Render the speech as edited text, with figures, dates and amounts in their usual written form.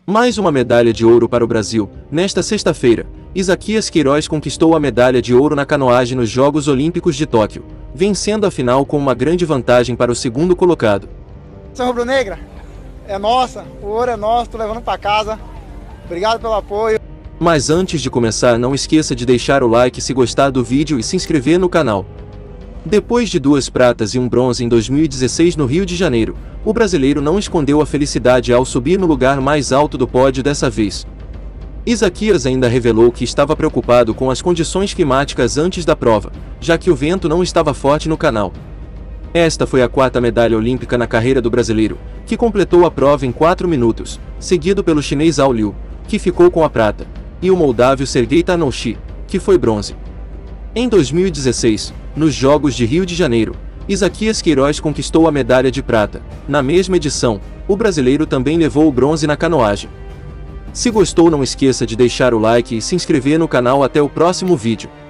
Mais uma medalha de ouro para o Brasil. Nesta sexta-feira, Isaquias Queiroz conquistou a medalha de ouro na canoagem nos Jogos Olímpicos de Tóquio, vencendo a final com uma grande vantagem para o segundo colocado. Essa rubro-negra é nossa, o ouro é nosso, tô levando para casa. Obrigado pelo apoio. Mas antes de começar, não esqueça de deixar o like se gostar do vídeo e se inscrever no canal. Depois de 2 pratas e 1 bronze em 2016 no Rio de Janeiro, o brasileiro não escondeu a felicidade ao subir no lugar mais alto do pódio dessa vez. Isaquias ainda revelou que estava preocupado com as condições climáticas antes da prova, já que o vento não estava forte no canal. Esta foi a 4ª medalha olímpica na carreira do brasileiro, que completou a prova em 4 minutos, seguido pelo chinês Zhao Liu, que ficou com a prata, e o moldávio Sergei Tarnowski, que foi bronze. Em 2016, nos Jogos de Rio de Janeiro, Isaquias Queiroz conquistou a medalha de prata. Na mesma edição, o brasileiro também levou o bronze na canoagem. Se gostou, não esqueça de deixar o like e se inscrever no canal. Até o próximo vídeo.